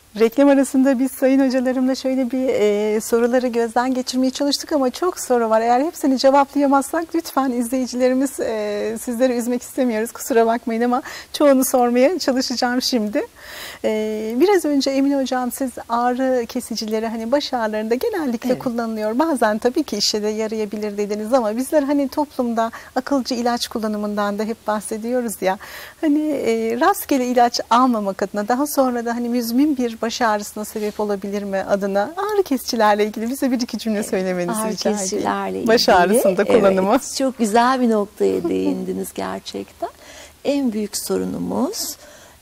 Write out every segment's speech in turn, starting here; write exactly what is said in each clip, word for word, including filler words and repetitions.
Reklam arasında biz sayın hocalarımla şöyle bir e, soruları gözden geçirmeye çalıştık ama çok soru var. Eğer hepsini cevaplayamazsak lütfen izleyicilerimiz, e, sizleri üzmek istemiyoruz, kusura bakmayın ama çoğunu sormaya çalışacağım şimdi. E, biraz önce Emine Hocam, siz ağrı kesicileri hani baş ağrılarında genellikle evet. kullanılıyor. Bazen tabii ki işe de yarayabilir dediniz ama bizler hani toplumda akılcı ilaç kullanımından da hep bahsediyoruz ya. Hani e, rastgele ilaç almamak adına, daha sonra da hani müzmin bir baş ağrısına sebep olabilir mi adına ağrı kesicilerle ilgili bize bir iki cümle söylemenizi ağrı rica kesicilerle edeyim. Baş ağrısında ilgili, kullanımı. Evet, çok güzel bir noktaya değindiniz gerçekten. En büyük sorunumuz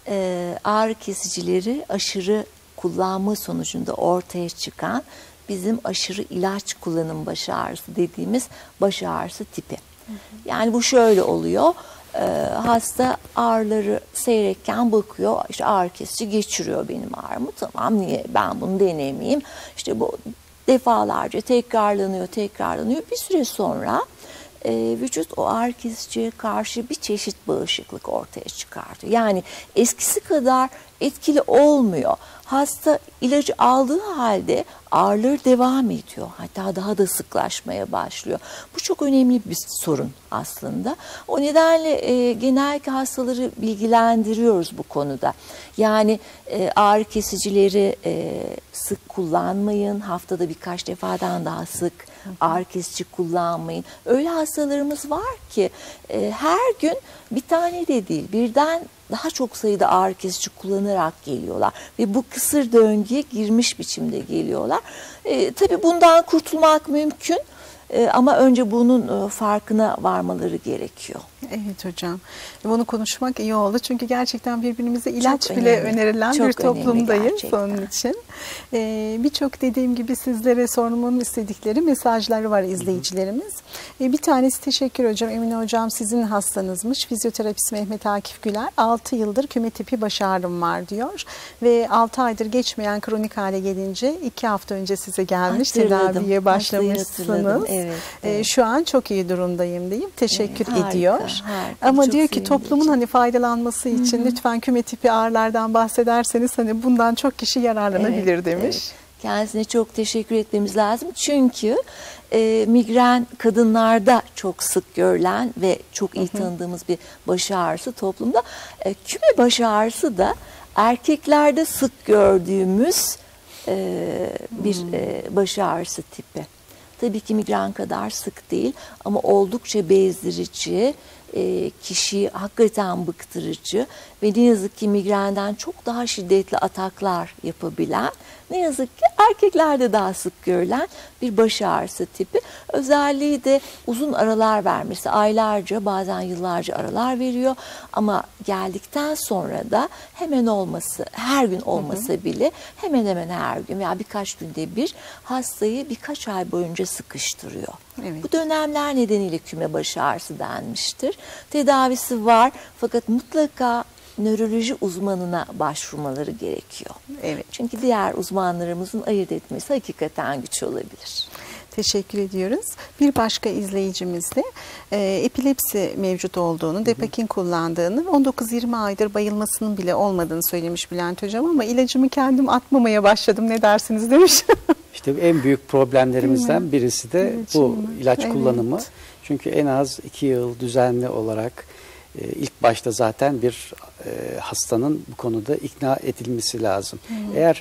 e, ağrı kesicileri aşırı kullanma sonucunda ortaya çıkan bizim aşırı ilaç kullanım baş ağrısı dediğimiz baş ağrısı tipi. Hı hı. Yani bu şöyle oluyor. Ee, hasta ağrıları seyrekken bakıyor, işte ağrı kesici geçiriyor benim ağrımı, tamam, niye ben bunu denemeyeyim, işte bu defalarca tekrarlanıyor tekrarlanıyor bir süre sonra e, vücut o ağrı kesiciye karşı bir çeşit bağışıklık ortaya çıkartıyor. Yani eskisi kadar etkili olmuyor. Hasta ilacı aldığı halde ağrıları devam ediyor. Hatta daha da sıklaşmaya başlıyor. Bu çok önemli bir sorun aslında. O nedenle e, genellikle hastaları bilgilendiriyoruz bu konuda. Yani e, ağrı kesicileri e, sık kullanmayın. Haftada birkaç defadan daha sık ağrı kesici kullanmayın. Öyle hastalarımız var ki e, her gün bir tane de değil, birden daha çok sayıda ağrı kesici kullanarak geliyorlar ve bu kısır döngüye girmiş biçimde geliyorlar. E, tabii bundan kurtulmak mümkün e, ama önce bunun e, farkına varmaları gerekiyor. Evet hocam. Bunu konuşmak iyi oldu. Çünkü gerçekten birbirimize ilaç çok bile önemli. önerilen Çok bir toplumdayız gerçekten. onun için. Ee, Birçok dediğim gibi sizlere sormamı istedikleri mesajları var izleyicilerimiz. Ee, bir tanesi, teşekkür hocam. Emine hocam sizin hastanızmış. Fizyoterapist Mehmet Akif Güler. altı yıldır küme tipi baş ağrım var diyor. Ve altı aydır geçmeyen kronik hale gelince iki hafta önce size gelmiş. Hatırladım. Tedaviye başlamışsınız. Evet, ee, evet. Şu an çok iyi durumdayım deyip teşekkür Evet, harika. ediyor. Harika, ama çok diyor ki toplumun için. hani faydalanması için, hı hı, lütfen küme tipi ağrılardan bahsederseniz hani bundan çok kişi yararlanabilir, evet, demiş. Evet. Kendisine çok teşekkür etmemiz lazım. Çünkü e, migren kadınlarda çok sık görülen ve çok iyi, hı hı, tanıdığımız bir baş ağrısı toplumda. E, küme baş ağrısı da erkeklerde sık gördüğümüz e, bir hmm. e, baş ağrısı tipi. Tabii ki migren kadar sık değil ama oldukça bezdirici, e, kişiyi hakikaten bıktırıcı ve ne yazık ki migrenden çok daha şiddetli ataklar yapabilen, ne yazık ki erkeklerde daha sık görülen bir baş ağrısı tipi. Özelliği de uzun aralar vermesi, aylarca bazen yıllarca aralar veriyor ama geldikten sonra da hemen olması, her gün olmasa, hı hı, bile hemen hemen her gün veya birkaç günde bir hastayı birkaç ay boyunca sıkıştırıyor. Evet. Bu dönemler nedeniyle küme baş ağrısı denmiştir. Tedavisi var fakat mutlaka nöroloji uzmanına başvurmaları gerekiyor. Evet. Çünkü diğer uzmanlarımızın ayırt etmesi hakikaten güç olabilir. Teşekkür ediyoruz. Bir başka izleyicimiz de e, epilepsi mevcut olduğunu, Depakin kullandığını, on dokuz yirmi aydır bayılmasının bile olmadığını söylemiş Bülent hocam ama ilacımı kendim atmamaya başladım, ne dersiniz demiş. İşte en büyük problemlerimizden birisi de evet, bu ilaç evet. kullanımı. Çünkü en az iki yıl düzenli olarak e, ilk başta zaten bir e, hastanın bu konuda ikna edilmesi lazım. Hı. Eğer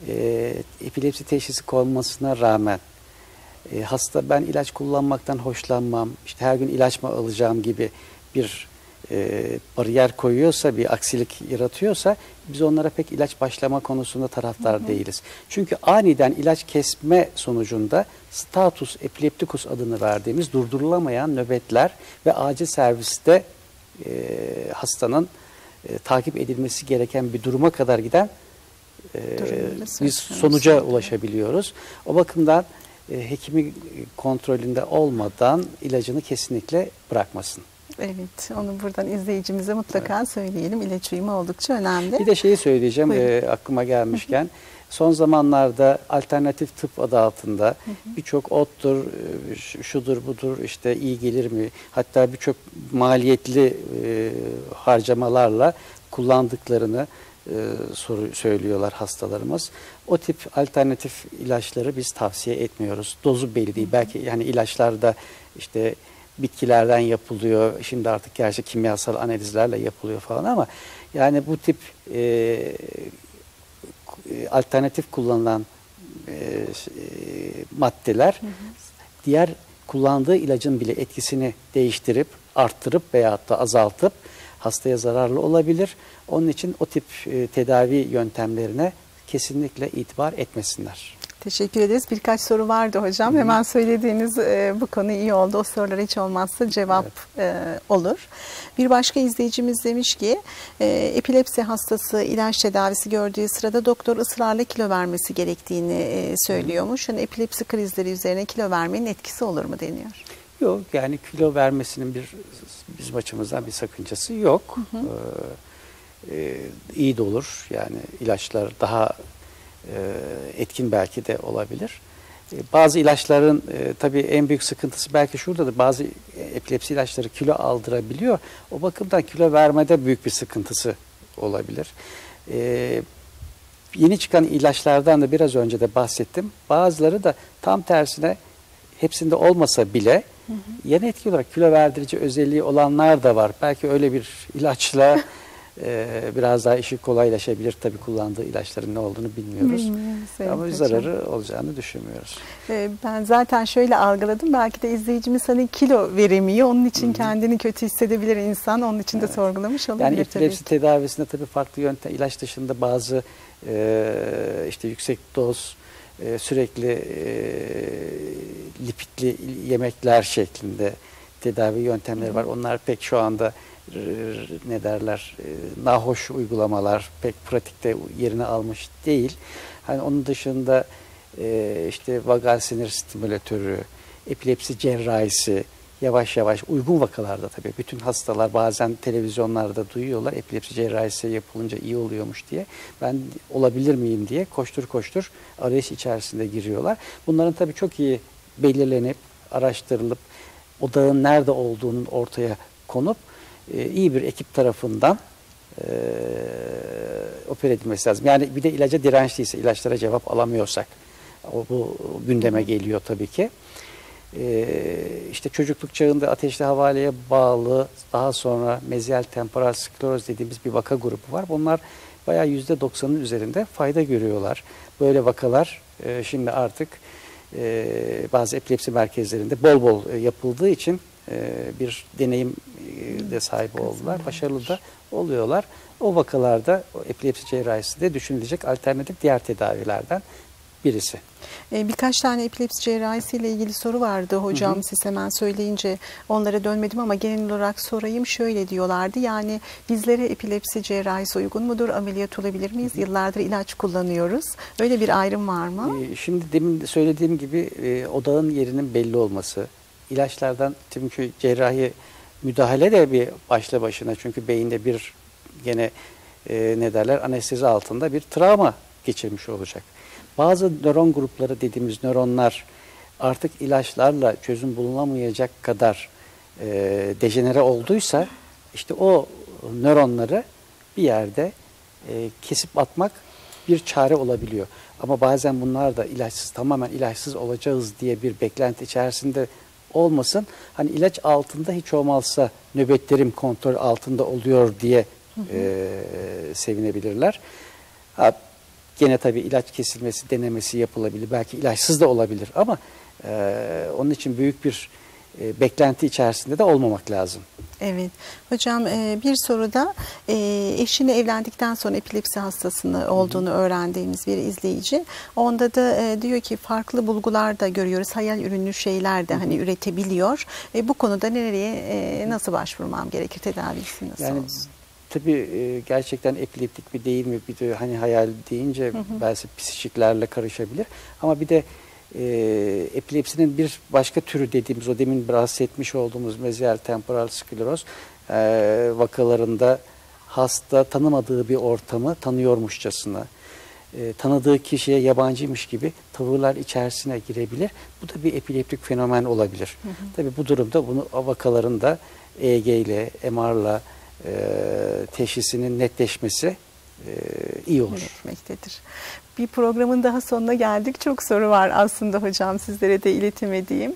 e, epilepsi teşhisi konmasına rağmen e, hasta ben ilaç kullanmaktan hoşlanmam, işte her gün ilaç mı alacağım gibi bir e, bariyer koyuyorsa, bir aksilik yaratıyorsa biz onlara pek ilaç başlama konusunda taraftar, hı hı, değiliz. Çünkü aniden ilaç kesme sonucunda status epileptikus adını verdiğimiz durdurulamayan nöbetler ve acil serviste e, hastanın e, takip edilmesi gereken bir duruma kadar giden e, biz sonuca ulaşabiliyoruz. O bakımdan e, hekimin kontrolünde olmadan ilacını kesinlikle bırakmasın. Evet, onu buradan izleyicimize mutlaka, evet, söyleyelim. İlaç uyumu oldukça önemli. Bir de şeyi söyleyeceğim e, aklıma gelmişken. Son zamanlarda alternatif tıp adı altında birçok ottur, şudur budur, işte iyi gelir mi? Hatta birçok maliyetli e, harcamalarla kullandıklarını e, soru söylüyorlar hastalarımız. O tip alternatif ilaçları biz tavsiye etmiyoruz. Dozu belli değil. Belki yani ilaçlar da işte bitkilerden yapılıyor. Şimdi artık gerçi kimyasal analizlerle yapılıyor falan ama yani bu tip e, alternatif kullanılan e, maddeler hı hı. diğer kullandığı ilacın bile etkisini değiştirip, arttırıp veyahut da azaltıp hastaya zararlı olabilir. Onun için o tip e, tedavi yöntemlerine kesinlikle itibar etmesinler. Teşekkür ederiz. Birkaç soru vardı hocam. Hı-hı. Hemen söylediğiniz e, bu konu iyi oldu. O sorulara hiç olmazsa cevap evet. e, olur. Bir başka izleyicimiz demiş ki e, epilepsi hastası ilaç tedavisi gördüğü sırada doktor ısrarla kilo vermesi gerektiğini e, söylüyormuş. Yani epilepsi krizleri üzerine kilo vermenin etkisi olur mu deniyor? Yok, yani kilo vermesinin bir bizim açımızdan bir sakıncası yok. Hı hı. Ee, e, iyi de olur. Yani ilaçlar daha etkin belki de olabilir. Bazı ilaçların e, tabii en büyük sıkıntısı belki şuradadır. Bazı epilepsi ilaçları kilo aldırabiliyor. O bakımdan kilo vermede büyük bir sıkıntısı olabilir. E, yeni çıkan ilaçlardan da biraz önce de bahsettim. Bazıları da tam tersine hepsinde olmasa bile hı hı. yan etki olarak kilo verdirici özelliği olanlar da var. Belki öyle bir ilaçla Ee, biraz daha işi kolaylaşabilir. Tabii kullandığı ilaçların ne olduğunu bilmiyoruz. Evet, ama bir zararı olacağını düşünmüyoruz. Ee, ben zaten şöyle algıladım. Belki de izleyicimiz hani kilo veremiyor. Onun için Hı-hı. kendini kötü hissedebilir insan. Onun için evet. de sorgulamış olabilir. Yani epilepsi tedavisinde tabii farklı yöntem, ilaç dışında bazı e, işte yüksek doz e, sürekli e, lipidli yemekler şeklinde tedavi yöntemleri Hı-hı. var. Onlar pek şu anda ne derler, nahoş uygulamalar pek pratikte yerini almış değil. Hani onun dışında işte vagal sinir stimülatörü, epilepsi cerrahisi yavaş yavaş uygun vakalarda tabii bütün hastalar bazen televizyonlarda duyuyorlar epilepsi cerrahisi yapılınca iyi oluyormuş diye. Ben olabilir miyim diye koştur koştur arayış içerisinde giriyorlar. Bunların tabii çok iyi belirlenip araştırılıp odağın nerede olduğunun ortaya konup iyi bir ekip tarafından e, opera edilmesi lazım. Yani bir de ilaca dirençliyse, ilaçlara cevap alamıyorsak, o bu gündeme geliyor tabii ki. E, işte çocukluk çağında ateşli havaleye bağlı, daha sonra meziyel temporal skleroz dediğimiz bir vaka grubu var. Bunlar bayağı yüzde doksanın üzerinde fayda görüyorlar. Böyle vakalar e, şimdi artık e, bazı epilepsi merkezlerinde bol bol e, yapıldığı için bir deneyim de sahibi oldular. Başarılı da oluyorlar. O vakalarda o epilepsi cerrahisi de düşünülecek alternatif diğer tedavilerden birisi. Birkaç tane epilepsi cerrahisi ile ilgili soru vardı hocam. Hı hı. Siz hemen söyleyince onlara dönmedim ama genel olarak sorayım. Şöyle diyorlardı. Yani bizlere epilepsi cerrahisi uygun mudur? Ameliyat olabilir miyiz? Hı hı. Yıllardır ilaç kullanıyoruz. Öyle bir ayrım var mı? Şimdi demin söylediğim gibi odağın yerinin belli olması. İlaçlardan çünkü cerrahi müdahale de bir başlı başına çünkü beyinde bir gene e, ne derler anestezi altında bir travma geçirmiş olacak. Bazı nöron grupları dediğimiz nöronlar artık ilaçlarla çözüm bulunamayacak kadar e, dejenere olduysa işte o nöronları bir yerde e, kesip atmak bir çare olabiliyor. Ama bazen bunlar da ilaçsız tamamen ilaçsız olacağız diye bir beklenti içerisinde olmasın. Hani ilaç altında hiç olmazsa nöbetlerim kontrol altında oluyor diye hı hı. E, sevinebilirler. Ha, gene tabii ilaç kesilmesi, denemesi yapılabilir. Belki ilaçsız da olabilir ama e, onun için büyük bir e, beklenti içerisinde de olmamak lazım. Evet. Hocam bir soruda eşini evlendikten sonra epilepsi hastasını olduğunu öğrendiğimiz bir izleyici. Onda da diyor ki farklı bulgular da görüyoruz. Hayal ürünlü şeyler de hani üretebiliyor. Bu konuda nereye nasıl başvurmam gerekir? Tedavisi nasıl yani, olsun? Tabii gerçekten epileptik mi değil mi? Bir de hani hayal deyince hı hı. belki psikiklerle karışabilir. Ama bir de E, epilepsinin bir başka türü dediğimiz o demin bahsetmiş olduğumuz meziyel temporal skleroz e, vakalarında hasta tanımadığı bir ortamı tanıyormuşçasına e, tanıdığı kişiye yabancıymış gibi tavırlar içerisine girebilir. Bu da bir epileptik fenomen olabilir. Hı hı. Tabii bu durumda bunu vakalarında E E G ile M R'la e, teşhisinin netleşmesi e, iyi olur. Yönetmektedir. Bir programın daha sonuna geldik. Çok soru var aslında hocam, sizlere de iletemediğim.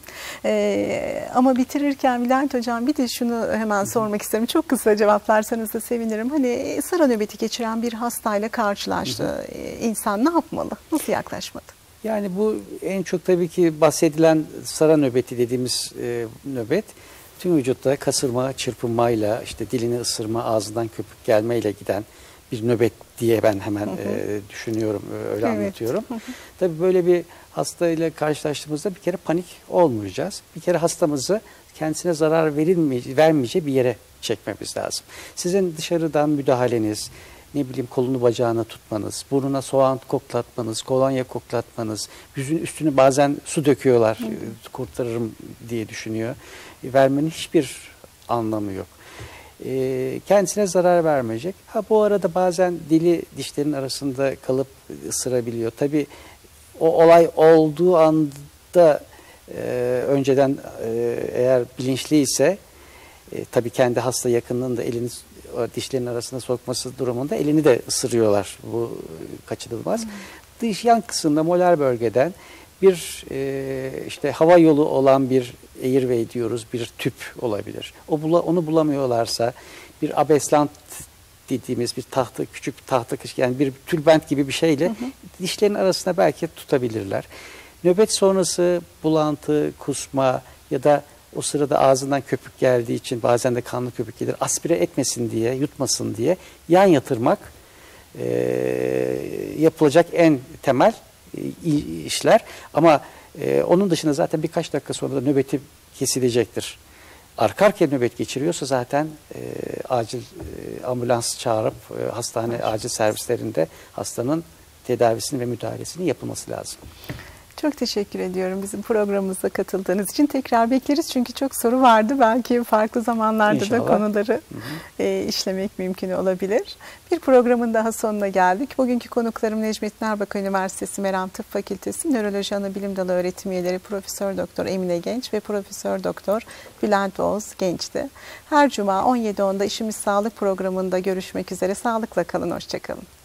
Ee, ama bitirirken Bülent hocam bir de şunu hemen sormak isterim. Çok kısa cevaplarsanız da sevinirim. Hani SARA nöbeti geçiren bir hastayla karşılaştı. Hı hı. İnsan ne yapmalı? Nasıl yaklaşmalı? Yani bu en çok tabii ki bahsedilen SARA nöbeti dediğimiz e, nöbet tüm vücutta kasılma, çırpınmayla, işte dilini ısırma, ağzından köpük gelmeyle giden bir nöbet diye ben hemen hı hı. E, düşünüyorum, öyle evet. anlatıyorum. Hı hı. Tabii böyle bir hastayla karşılaştığımızda bir kere panik olmayacağız. Bir kere hastamızı kendisine zarar verilmeyeceği, vermeyeceği bir yere çekmemiz lazım. Sizin dışarıdan müdahaleniz, ne bileyim kolunu bacağına tutmanız, burnuna soğan koklatmanız, kolonya koklatmanız, yüzün üstünü bazen su döküyorlar, hı hı. kurtarırım diye düşünüyor. Vermenin hiçbir anlamı yok. E, kendisine zarar vermeyecek. Ha bu arada bazen dili dişlerin arasında kalıp ısırabiliyor. Tabii o olay olduğu anda e, önceden e, eğer bilinçli ise e, tabii kendi hasta yakınlığında elini dişlerin arasına sokması durumunda elini de ısırıyorlar. Bu kaçınılmaz. Hmm. Dış yan kısımda molar bölgeden bir e, işte hava yolu olan bir airway diyoruz, bir tüp olabilir. O bula, onu bulamıyorlarsa bir abeslant dediğimiz bir tahta, küçük bir tahta yani bir tülbent gibi bir şeyle hı hı. dişlerin arasına belki tutabilirler. Nöbet sonrası bulantı, kusma ya da o sırada ağzından köpük geldiği için bazen de kanlı köpük gelir. Aspire etmesin diye, yutmasın diye yan yatırmak e, yapılacak en temel e, işler. Ama e, onun dışında zaten birkaç dakika sonra da nöbeti kesilecektir. Arka arkaya nöbet geçiriyorsa zaten e, acil e, ambulans çağırıp e, hastane acil servislerinde hastanın tedavisini ve müdahalesini yapılması lazım. Çok teşekkür ediyorum bizim programımıza katıldığınız için. Tekrar bekleriz çünkü çok soru vardı. Belki farklı zamanlarda İnşallah. da konuları hı hı. E, işlemek mümkün olabilir. Bir programın daha sonuna geldik. Bugünkü konuklarım Necmettin Erbakan Üniversitesi Meram Tıp Fakültesi Nöroloji Anabilim Dalı öğretim üyeleri Profesör Doktor Emine Genç ve Profesör Doktor Bülent Oğuz Genç'ti. Her cuma on yedi onda İşimiz Sağlık programında görüşmek üzere. Sağlıkla kalın, hoşça kalın.